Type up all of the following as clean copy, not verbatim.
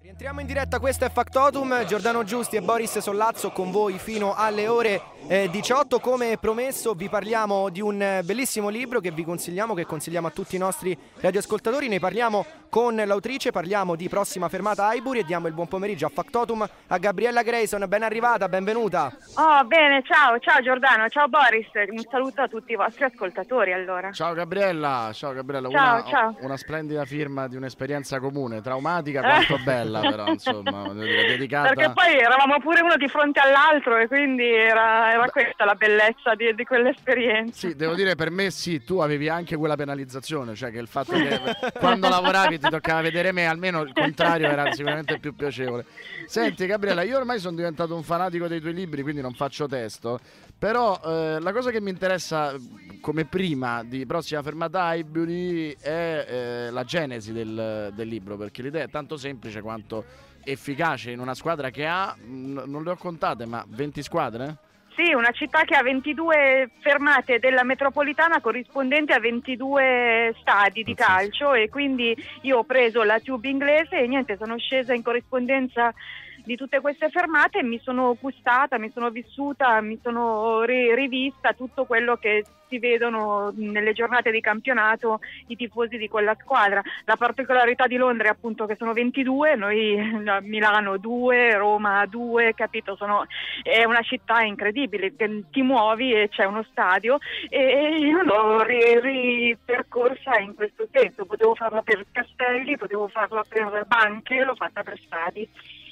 Entriamo in diretta, questo è Factotum, Giordano Giusti e Boris Sollazzo con voi fino alle ore 18. Come promesso vi parliamo di un bellissimo libro che vi consigliamo, che consigliamo a tutti i nostri radioascoltatori. Ne parliamo con l'autrice, parliamo di Prossima fermata Highbury e diamo il buon pomeriggio a Factotum a Gabriella Grayson. Ben arrivata, benvenuta. Oh, bene, ciao Giordano, ciao Boris, un saluto a tutti i vostri ascoltatori allora. Ciao Gabriella, ciao. Una splendida firma di un'esperienza comune, traumatica quanto bella però, insomma, dedicata. Perché poi eravamo pure uno di fronte all'altro e quindi era questa la bellezza di quell'esperienza. Sì, devo dire, per me sì, tu avevi anche quella penalizzazione, cioè che il fatto che quando lavoravi ti toccava vedere me, almeno il contrario era sicuramente più piacevole. Senti Gabriella, io ormai sono diventato un fanatico dei tuoi libri, quindi non faccio testo, però la cosa che mi interessa come prima di Prossima fermata Highbury è la genesi del libro, perché l'idea è tanto semplice quanto efficace in una squadra che ha, non le ho contate, ma 20 squadre? Sì, una città che ha 22 fermate della metropolitana corrispondenti a 22 stadi di calcio, e quindi io ho preso la Tube inglese e niente, sono scesa in corrispondenza di tutte queste fermate e mi sono gustata, mi sono vissuta, mi sono rivista tutto quello che si vedono nelle giornate di campionato i tifosi di quella squadra. La particolarità di Londra è appunto che sono 22, noi Milano 2, Roma 2, capito? È una città incredibile, ti muovi e c'è uno stadio, e io l'ho ripercorsa in questo senso. Potevo farla per castelli, potevo farla per banche, l'ho fatta per stadi.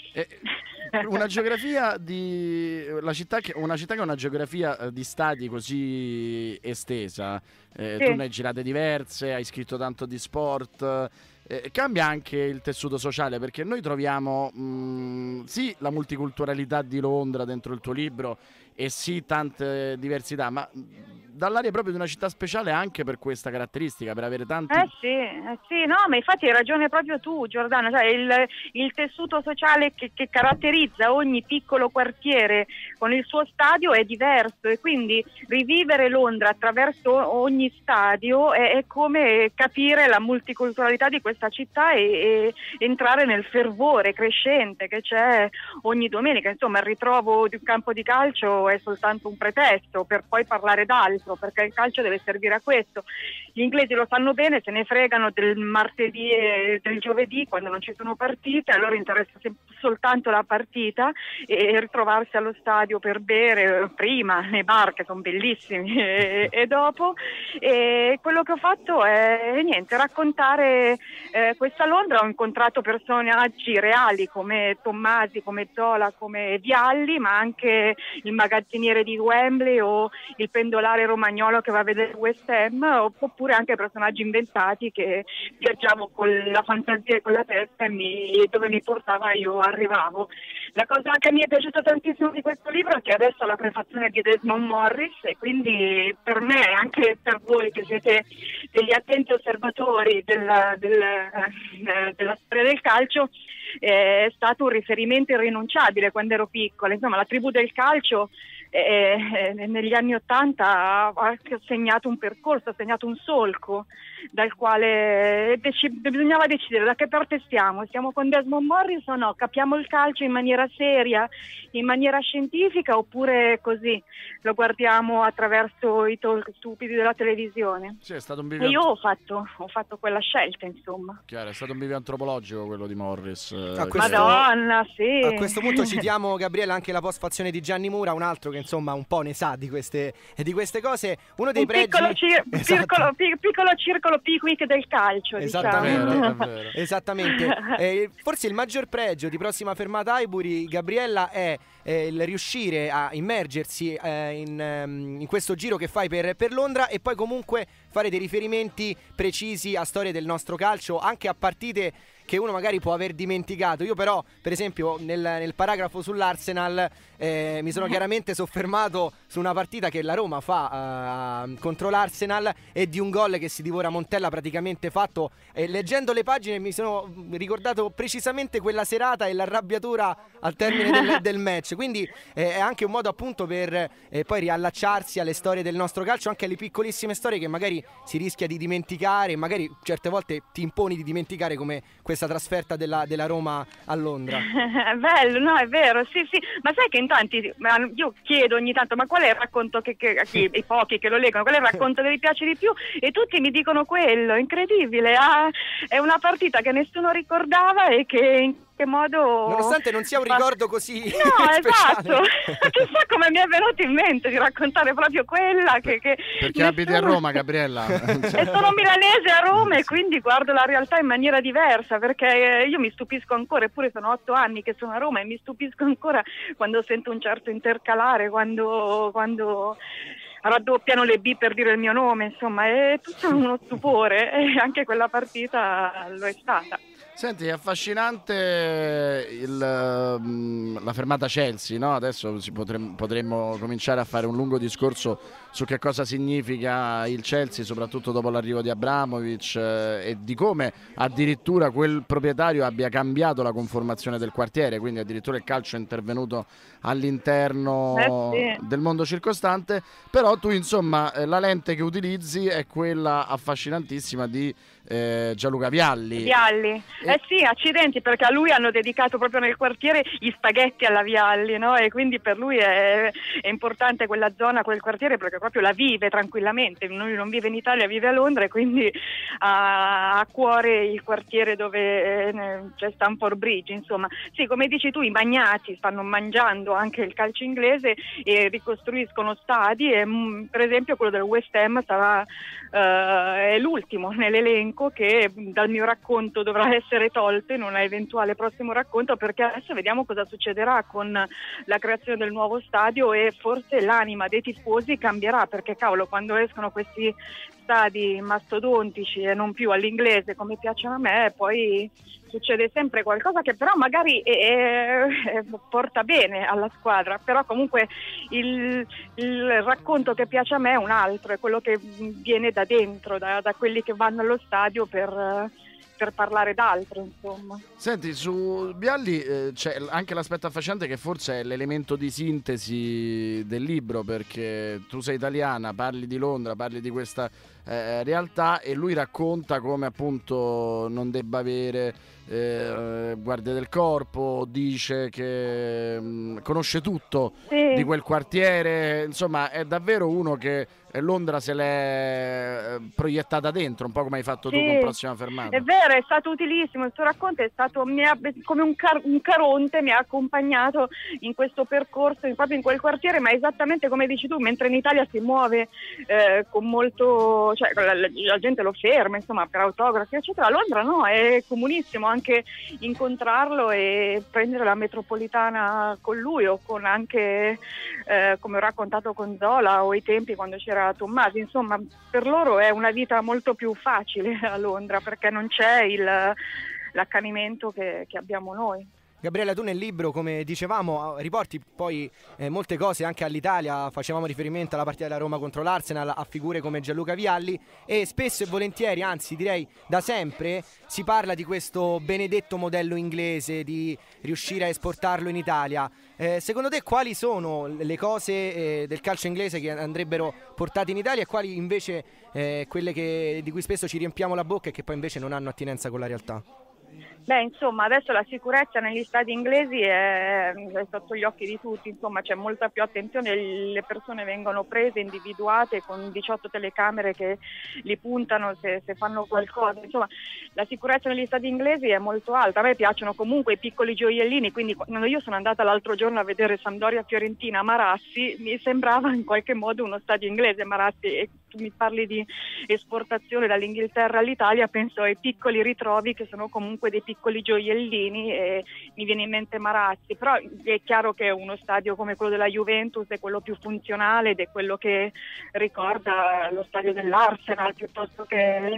Una geografia di una città che ha una geografia di stadi così estesa, sì. Tu ne hai girate diverse, hai scritto tanto di sport, cambia anche il tessuto sociale, perché noi troviamo sì la multiculturalità di Londra dentro il tuo libro e sì tante diversità, ma dall'aria proprio di una città speciale anche per questa caratteristica, per avere tanti... Sì, no, ma infatti hai ragione proprio tu Giordano, cioè il tessuto sociale che caratterizza ogni piccolo quartiere con il suo stadio è diverso, e quindi rivivere Londra attraverso ogni stadio è come capire la multiculturalità di questa città e entrare nel fervore crescente che c'è ogni domenica. Insomma, il ritrovo di un campo di calcio è soltanto un pretesto per poi parlare d'altro, perché il calcio deve servire a questo. Gli inglesi lo sanno bene, se ne fregano del martedì e del giovedì quando non ci sono partite, a loro interessa soltanto la partita e ritrovarsi allo stadio per bere prima nei bar che sono bellissimi e dopo. E quello che ho fatto è niente, raccontare questa Londra. Ho incontrato personaggi reali come Tommasi, come Zola, come Vialli, ma anche il magazziniere di Wembley o il pendolare romagnolo che va a vedere West Ham, oppure anche personaggi inventati che viaggiavo con la fantasia e con la testa e dove mi portava io arrivavo. La cosa che mi è piaciuta tantissimo di questo libro è che adesso ha la prefazione di Desmond Morris, e quindi per me e anche per voi che siete degli attenti osservatori della storia del calcio è stato un riferimento irrinunciabile quando ero piccola. Insomma, la tribù del calcio negli anni '80 ha segnato un percorso, ha segnato un solco dal quale bisognava decidere da che parte stiamo. Stiamo con Desmond Morris o no? Capiamo il calcio in maniera seria, in maniera scientifica, oppure così lo guardiamo attraverso i talk stupidi della televisione? Sì, è stato un e io ho fatto quella scelta, insomma. Chiaro, è stato un bivio antropologico quello di Morris. Madonna, sì. A questo punto citiamo, Gabriella, anche la postfazione di Gianni Mura, un altro che insomma un po' ne sa di queste cose. Uno dei pregi... piccolo circolo picnic del calcio, esattamente, esattamente. Forse il maggior pregio di Prossima fermata Highbury, Gabriella, è il riuscire a immergersi in questo giro che fai per Londra, e poi comunque fare dei riferimenti precisi a storie del nostro calcio, anche a partite che uno magari può aver dimenticato. Io però, per esempio, nel paragrafo sull'Arsenal mi sono chiaramente soffermato su una partita che la Roma fa contro l'Arsenal, e di un gol che si divora Montella praticamente fatto. Leggendo le pagine mi sono ricordato precisamente quella serata e l'arrabbiatura al termine del match. Quindi è anche un modo appunto per poi riallacciarsi alle storie del nostro calcio, anche alle piccolissime storie che magari si rischia di dimenticare, magari certe volte ti imponi di dimenticare, come questo questa trasferta della Roma a Londra. È bello, no, è vero, sì, ma sai che in tanti, io chiedo ogni tanto, ma qual è il racconto i pochi che lo leggono, qual è il racconto che vi piace di più, e tutti mi dicono quello, incredibile, è una partita che nessuno ricordava e che in che modo, nonostante non sia un ricordo così no, speciale. esatto, chissà come mi è venuto in mente di raccontare proprio quella perché abiti a Roma, Gabriella. E sono milanese a Roma e quindi guardo la realtà in maniera diversa, perché io mi stupisco ancora, eppure sono 8 anni che sono a Roma, e mi stupisco ancora quando sento un certo intercalare, quando raddoppiano le B per dire il mio nome, insomma è tutto uno stupore, e anche quella partita lo è stata. Senti, è affascinante la fermata Chelsea, no? Adesso potremmo cominciare a fare un lungo discorso su che cosa significa il Chelsea, soprattutto dopo l'arrivo di Abramovich, e di come addirittura quel proprietario abbia cambiato la conformazione del quartiere, quindi addirittura il calcio è intervenuto all'interno del mondo circostante. Però tu, insomma, la lente che utilizzi è quella affascinantissima di Gianluca Vialli. Sì, accidenti, perché a lui hanno dedicato proprio nel quartiere gli spaghetti alla Vialli, no? E quindi per lui è importante quella zona, quel quartiere, perché proprio la vive tranquillamente. Lui non vive in Italia, vive a Londra, e quindi ha a cuore il quartiere dove c'è Stamford Bridge, insomma. Sì, come dici tu, i magnati stanno mangiando anche il calcio inglese e ricostruiscono stadi, e per esempio quello del West Ham è l'ultimo nell'elenco che dal mio racconto dovrà essere tolto in un eventuale prossimo racconto, perché adesso vediamo cosa succederà con la creazione del nuovo stadio, e forse l'anima dei tifosi cambierà, perché cavolo, quando escono questi stadi mastodontici e non più all'inglese come piacciono a me, poi succede sempre qualcosa che però magari porta bene alla squadra. Però comunque il racconto che piace a me è un altro, è quello che viene da dentro, da quelli che vanno allo stadio per parlare d'altro, insomma. Senti, su Vialli c'è anche l'aspetto affascinante che forse è l'elemento di sintesi del libro, perché tu sei italiana, parli di Londra, parli di questa realtà, e lui racconta come appunto non debba avere guardia del corpo, dice che conosce tutto di quel quartiere, insomma è davvero uno che Londra se l'è proiettata dentro, un po' come hai fatto tu con Prossima Fermata. È vero, è stato utilissimo, il suo racconto è stato come un caronte, mi ha accompagnato in questo percorso, proprio in quel quartiere, ma esattamente come dici tu, mentre in Italia si muove con molto, cioè la gente lo ferma, insomma, per autografi eccetera. A Londra no, è comunissimo anche incontrarlo e prendere la metropolitana con lui, o con anche come ho raccontato con Zola, o ai tempi quando c'era Tommasi. Insomma, per loro è una vita molto più facile a Londra, perché non c'è l'accanimento che abbiamo noi. Gabriella, tu nel libro, come dicevamo, riporti poi molte cose anche all'Italia. Facevamo riferimento alla partita della Roma contro l'Arsenal, a figure come Gianluca Vialli, e spesso e volentieri, anzi direi da sempre, si parla di questo benedetto modello inglese, di riuscire a esportarlo in Italia. Secondo te quali sono le cose del calcio inglese che andrebbero portate in Italia, e quali invece quelle di cui spesso ci riempiamo la bocca e che poi invece non hanno attinenza con la realtà? Beh, insomma, adesso la sicurezza negli stadi inglesi è sotto gli occhi di tutti, insomma, c'è molta più attenzione, le persone vengono prese, individuate con 18 telecamere che li puntano se fanno qualcosa. Insomma, la sicurezza negli stadi inglesi è molto alta. A me piacciono comunque i piccoli gioiellini, quindi quando io sono andata l'altro giorno a vedere Sampdoria-Fiorentina a Marassi, mi sembrava in qualche modo uno stadio inglese, Marassi, e tu mi parli di esportazione dall'Inghilterra all'Italia, penso ai piccoli ritrovi che sono comunque dei piccoli gioiellini, e mi viene in mente Marassi. Però è chiaro che uno stadio come quello della Juventus è quello più funzionale ed è quello che ricorda lo stadio dell'Arsenal piuttosto che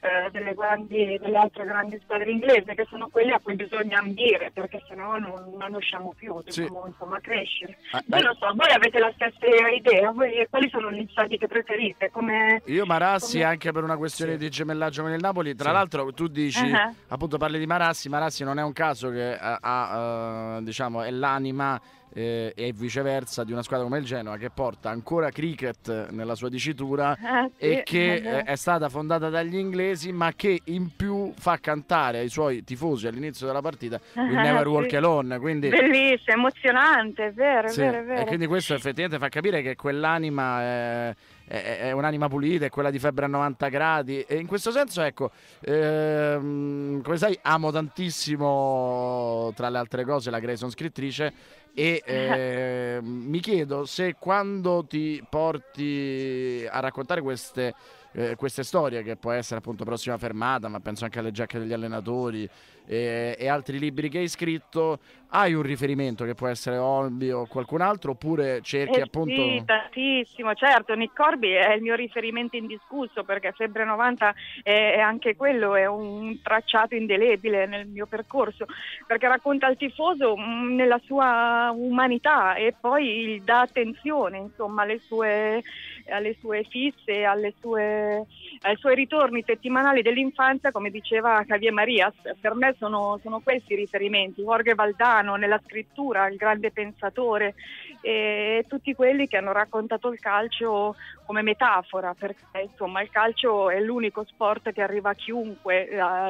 delle altre grandi squadre inglesi, che sono quelli a cui bisogna ambire, perché sennò non usciamo più, dobbiamo insomma crescere. Io non so, voi avete la stessa idea? Quali sono gli stadi che preferite? Io Marassi, anche per una questione di gemellaggio con il Napoli. Tra l'altro tu dici, appunto parli di Marassi, Marassi non è un caso che diciamo, è l'anima e viceversa di una squadra come il Genoa, che porta ancora cricket nella sua dicitura e che è stata fondata dagli inglesi, ma che in più fa cantare ai suoi tifosi all'inizio della partita il Never Walk Alone, quindi bellissimo, emozionante, è vero, è vero, è vero. E quindi questo effettivamente fa capire che quell'anima è un'anima pulita, è quella di Febbre a 90 gradi, e in questo senso, ecco, come sai, amo tantissimo, tra le altre cose, la Grayson scrittrice, e mi chiedo se quando ti porti a raccontare queste storie, che può essere appunto Prossima Fermata, ma penso anche alle Giacche degli allenatori e altri libri che hai scritto, hai un riferimento che può essere Holby o qualcun altro, oppure cerchi appunto... Sì, tantissimo, certo, Nick Corby è il mio riferimento indiscusso, perché Febbre 90 è anche quello, è un tracciato indelebile nel mio percorso, perché racconta il tifoso nella sua umanità e poi dà attenzione, insomma, alle sue fisse, ai suoi ritorni settimanali dell'infanzia, come diceva Javier Marias. Per me sono questi i riferimenti, Jorge Valdano nella scrittura, il grande pensatore, e tutti quelli che hanno raccontato il calcio come metafora, perché insomma il calcio è l'unico sport che arriva a chiunque,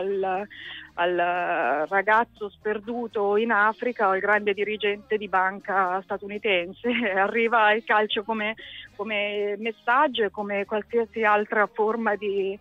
al ragazzo sperduto in Africa o al grande dirigente di banca statunitense. Arriva il calcio come messaggio e come qualsiasi altra forma di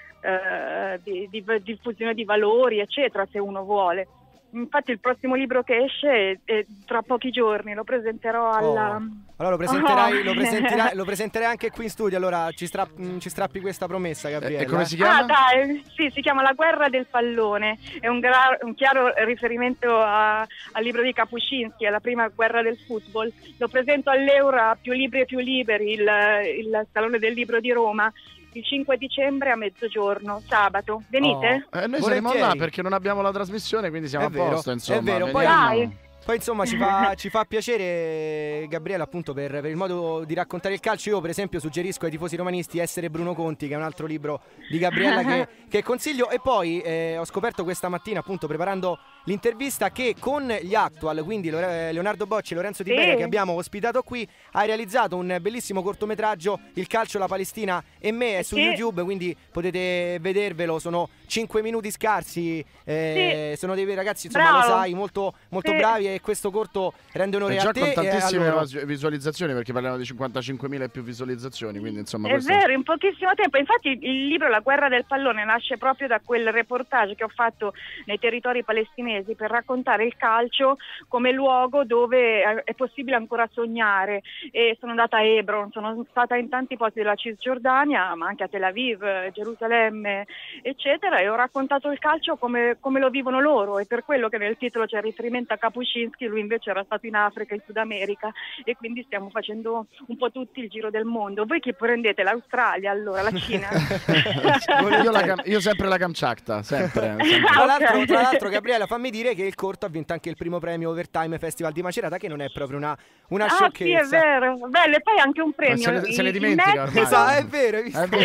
diffusione di valori, eccetera, se uno vuole. Infatti il prossimo libro che esce è tra pochi giorni, lo presenterò alla... Allora lo presenterai anche qui in studio, allora ci strappi questa promessa, Gabriella. E come si chiama? Dai, sì, si chiama La guerra del pallone, è un chiaro riferimento al libro di Kapuscinski, alla prima guerra del football. Lo presento all'Eura, Più libri e più liberi, il Salone del Libro di Roma, il 5 dicembre a mezzogiorno, sabato. Venite? Noi saremo là perché non abbiamo la trasmissione, quindi siamo a posto, insomma. È vero, poi insomma ci fa piacere, Gabriele, appunto per il modo di raccontare il calcio. Io per esempio suggerisco ai tifosi romanisti Essere Bruno Conti, che è un altro libro di Gabriella che consiglio. E poi ho scoperto questa mattina, appunto preparando l'intervista, che con gli Actual, quindi Leonardo Bocci e Lorenzo Di Beria, che abbiamo ospitato qui, hai realizzato un bellissimo cortometraggio, Il calcio, la Palestina e me, è su YouTube, quindi potete vedervelo. Sono 5 minuti scarsi, sono dei ragazzi, insomma, lo sai, molto bravi, e questo corto rende onore a te. Già con tantissime visualizzazioni, perché parliamo di 55.000 e più visualizzazioni, quindi insomma è vero, in pochissimo tempo. Infatti il libro La guerra del pallone nasce proprio da quel reportage che ho fatto nei territori palestinesi per raccontare il calcio come luogo dove è possibile ancora sognare, e sono andata a Hebron, sono stata in tanti posti della Cisgiordania, ma anche a Tel Aviv, Gerusalemme, eccetera, e ho raccontato il calcio come lo vivono loro, e per quello che nel titolo c'è riferimento a Kapuscinski. Lui invece era stato in Africa, in Sud America, e quindi stiamo facendo un po' tutti il giro del mondo. Voi che prendete? L'Australia, allora, la Cina? Io sempre la Kamchatka, sempre. Tra l'altro, Gabriella, fammi dire che il corto ha vinto anche il primo premio Overtime Festival di Macerata, che non è proprio una sciocchezza. Sì, è vero. Bello, e poi anche un premio. Se ne dimentica ormai. Esatto, è vero,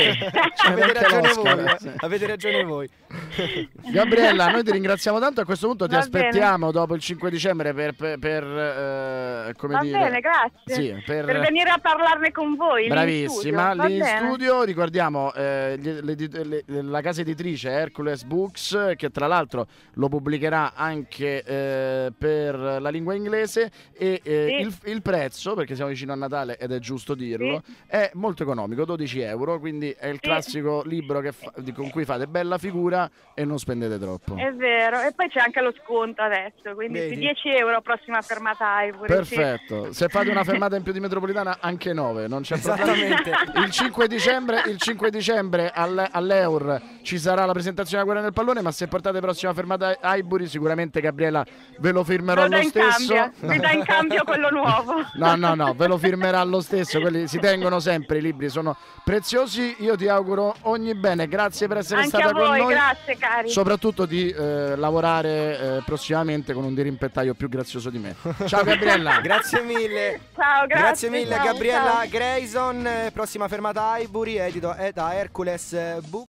avete ragione voi. Gabriella, noi ti ringraziamo tanto. A questo punto ti aspettiamo dopo il 5 dicembre per come dire. Va bene, grazie. Sì, per venire a parlarne con voi. Bravissima, lì in studio. Ricordiamo la casa editrice Hercules Books, che tra l'altro lo pubblicherà anche per la lingua inglese, e il prezzo, perché siamo vicino a Natale ed è giusto dirlo, è molto economico, 12 euro, quindi è il classico libro con cui fate bella figura e non spendete troppo. È vero, e poi c'è anche lo sconto adesso, quindi 10 euro pross'Prossima Fermata Highbury. Perfetto, se fate una fermata in più di metropolitana anche 9, non c'è problema. Il 5 dicembre all'Eur ci sarà la presentazione della Guerra del Pallone, ma se portate Prossima Fermata Highbury sicuramente, Gabriella, ve lo firmerò lo stesso. Mi dà in cambio quello nuovo. No, ve lo firmerà lo stesso, quelli si tengono sempre, i libri sono preziosi. Io ti auguro ogni bene, grazie per essere anche stata a voi, con noi. Grazie cari. Soprattutto di lavorare prossimamente con un dirimpettaio più grazioso di me. Ciao Gabriella. Grazie mille. Ciao, grazie mille, ciao, Gabriella ciao. Grayson. Prossima Fermata Highbury, edito da Hercules Book.